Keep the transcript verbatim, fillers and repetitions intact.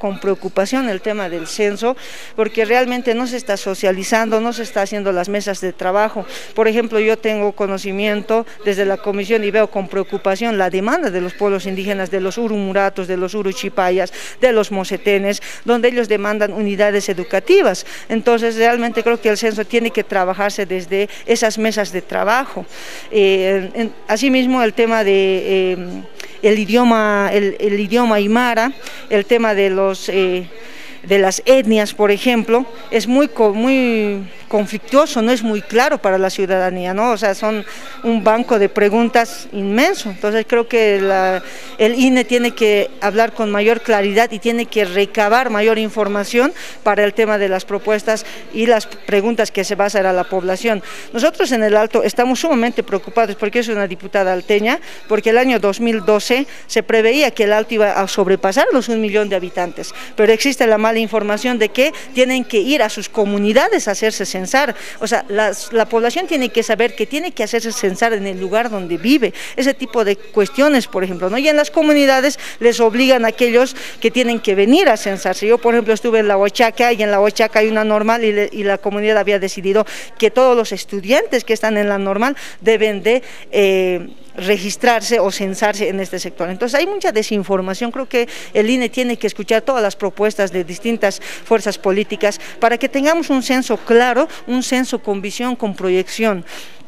con preocupación el tema del censo, porque realmente no se está socializando, no se está haciendo las mesas de trabajo. Por ejemplo, yo tengo conocimiento desde la comisión y veo con preocupación la demanda de los pueblos indígenas, de los urumuratos, de los uruchipayas, de los mocetenes, donde ellos demandan unidades educativas. Entonces, realmente creo que el censo tiene que trabajarse desde esas mesas de trabajo. Eh, en, asimismo, el tema de eh, el idioma, el, el idioma aymara, el tema de los eh, de las etnias, por ejemplo, es muy muy conflictuoso, no es muy claro para la ciudadanía, ¿no? O sea, son un banco de preguntas inmenso. Entonces creo que la, el I N E tiene que hablar con mayor claridad y tiene que recabar mayor información para el tema de las propuestas y las preguntas que se va a hacer a la población. Nosotros en el Alto estamos sumamente preocupados, porque es una diputada alteña, porque el año dos mil doce se preveía que el Alto iba a sobrepasar los un millón de habitantes, pero existe la mala información de que tienen que ir a sus comunidades a hacerse censar. O sea, las, la población tiene que saber que tiene que hacerse censar en el lugar donde vive, ese tipo de cuestiones, por ejemplo, ¿no? Y en las comunidades les obligan a aquellos que tienen que venir a censarse. Yo, por ejemplo, estuve en la Huachaca, y en la Huachaca hay una normal, y, le, y la comunidad había decidido que todos los estudiantes que están en la normal deben de eh, registrarse o censarse en este sector. Entonces hay mucha desinformación. Creo que el I N E tiene que escuchar todas las propuestas de distintas fuerzas políticas para que tengamos un censo claro, un censo con visión, con proyección.